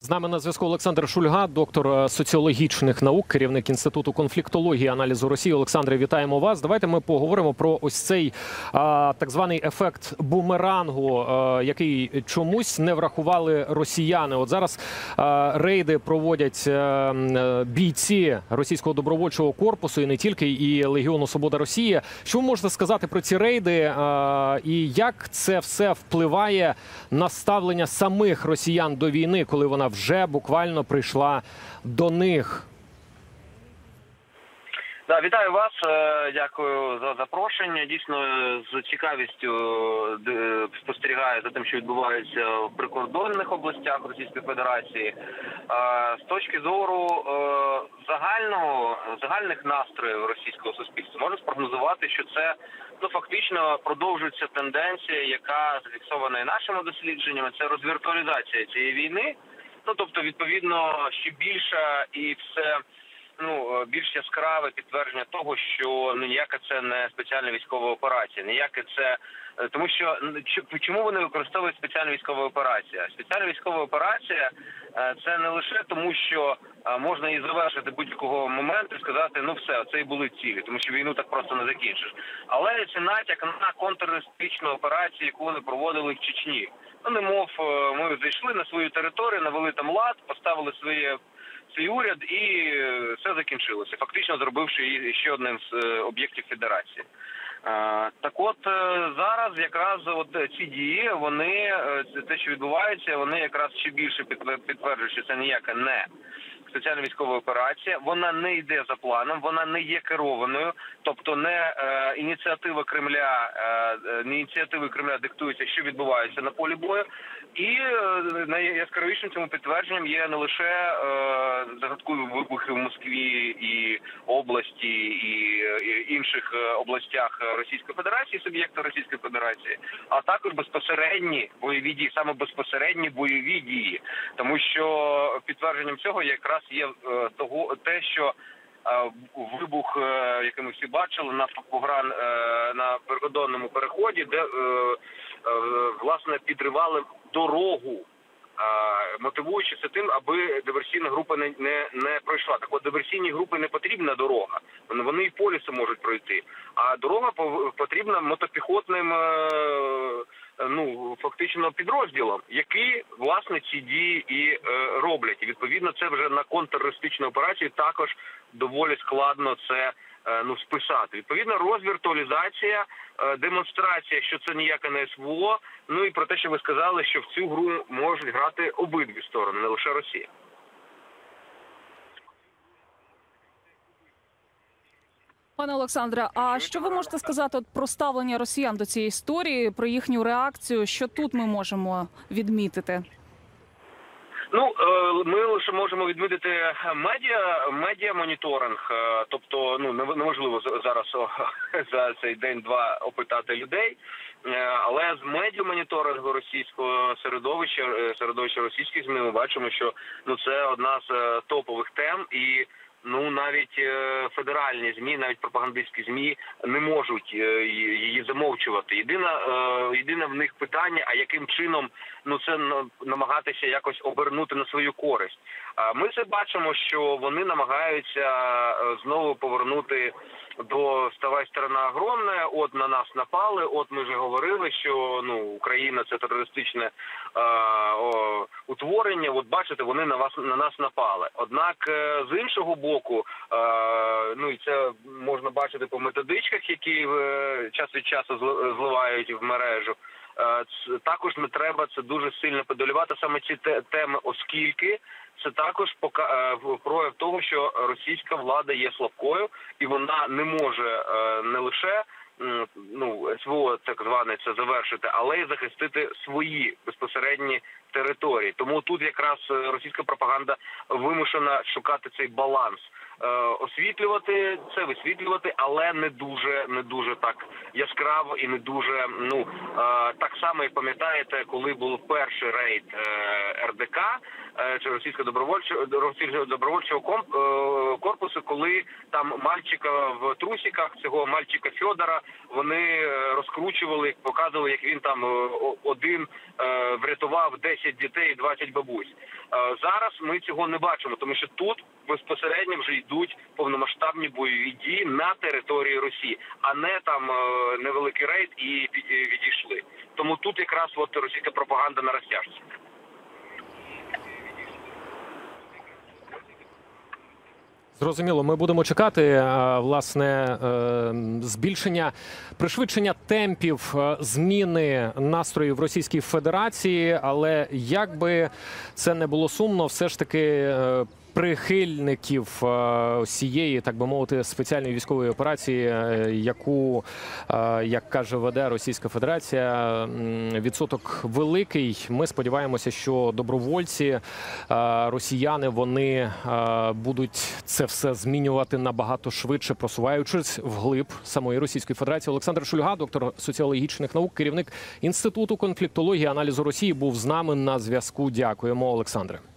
З нами на зв'язку Олександр Шульга, доктор соціологічних наук, керівник Інституту конфліктології і аналізу Росії. Олександре, вітаємо вас. Давайте ми поговоримо про ось цей так званий ефект бумерангу, який чомусь не врахували росіяни. От зараз рейди проводять бійці Російського добровольчого корпусу і не тільки, і Легіону Свобода Росії. Що ви можете сказати про ці рейди і як це все впливає на ставлення самих росіян до війни, коли вона вже буквально прийшла до них? Да, вітаю вас, дякую за запрошення. Дійсно, з цікавістю спостерігаю за тим, що відбувається в прикордонних областях Російської Федерації. З точки зору загальних настроїв російського суспільства можна спрогнозувати, що це фактично продовжується тенденція, яка зафіксована і нашими дослідженнями, це розвіртуалізація цієї війни. Тобто, відповідно, ще більша і все більш яскраве підтвердження того, що ніяка це не спеціальна військова операція, ніяке це... Тому що, чому вони використовують спеціальну військову операцію? Спеціальна військова операція – це не лише тому, що можна її завершити будь-якого моменту і сказати, все, це і були цілі, тому що війну так просто не закінчиш. Але це натяк на контртерористичну операцію, яку вони проводили в Чечні. Немов ми зайшли на свою територію, навели там лад, поставили свій уряд і все закінчилося, фактично зробивши ще одним з об'єктів федерації. Так от, зараз якраз ці дії, те, що відбувається, вони якраз ще більше підтверджують, що це ніяка не спеціальна військова операція, вона не йде за планом, вона не є керованою, тобто не ініціативи Кремля диктуються, що відбувається на полі бою. І найяскравішим цьому підтвердженням є не лише загадкові вибухи в Москві і області, і інших областях Російської Федерації, суб'єкта Російської Федерації, а також безпосередні бойові дії, саме безпосередні бойові дії. Тому що підтвердженням цього якраз є те, що вибух, який ми всі бачили, на прикордонному переході, де власне підривали дорогу, мотивуючи це тим, аби диверсійна група не пройшла. Так от, диверсійній групі не потрібна дорога, вони і по лісу можуть пройти, а дорога потрібна мотопіхотним фактично підрозділом, які, власне, ці дії і роблять. І, відповідно, це вже на контртерористичну операцію також доволі складно це списати. Відповідно, розвіртуалізація, демонстрація, що це ніяке не СВО, і про те, що ви сказали, що в цю гру можуть грати обидві сторони, не лише Росія. Пане Олександре, а що ви можете сказати про ставлення росіян до цієї історії, про їхню реакцію? Що тут ми можемо відмітити? Ми лише можемо відмітити медіа-моніторинг, тобто неможливо зараз за цей день-два опитати людей, але з медіа-моніторингу російського середовища російських ЗМІ ми бачимо, що це одна з топових тем, і навіть федеральні ЗМІ, навіть пропагандистські ЗМІ не можуть її замовчувати. Єдине в них питання, а яким чином це намагатися якось обернути на свою користь. Ми це бачимо, що вони намагаються знову повернути до «Вставай, страна огромна», от на нас напали, от ми вже говорили, що Україна – це терористичне утворення, от бачите, вони на нас напали. Однак, з іншого боку, і це можна бачити по методичках, які час від часу зливають в мережу, також не треба це дуже сильно педалювати саме ці теми, оскільки це також прояв того, що російська влада є слабкою і вона не може не лише СВО так зване це завершити, але й захистити свої безпосередні території. Тому тут якраз російська пропаганда вимушена шукати цей баланс. Висвітлювати, але не дуже так яскраво і не дуже, так само, як пам'ятаєте, коли був перший рейд РДК, чи Російського добровольчого корпусу, коли там мальчика в трусиках, цього мальчика Федора, вони розкручували, показували, як він там один врятував 10 дітей і 20 бабусь. Зараз ми цього не бачимо, тому що тут безпосередньо вже йдуть повномасштабні бойові дії на території Росії, а не там невеликий рейд і відійшли. Тому тут якраз от російська пропаганда на розтяжці. Зрозуміло, ми будемо чекати, власне, збільшення, пришвидшення темпів зміни настроїв в Російській Федерації, але як би це не було сумно, все ж таки прихильників цієї, так би мовити, спеціальної військової операції, яку, як каже, веде Російська Федерація, відсоток великий. Ми сподіваємося, що добровольці, росіяни, вони будуть це все змінювати набагато швидше, просуваючись вглиб самої Російської Федерації. Олександр Шульга, доктор соціологічних наук, керівник Інституту конфліктології і аналізу Росії, був з нами на зв'язку. Дякуємо, Олександре.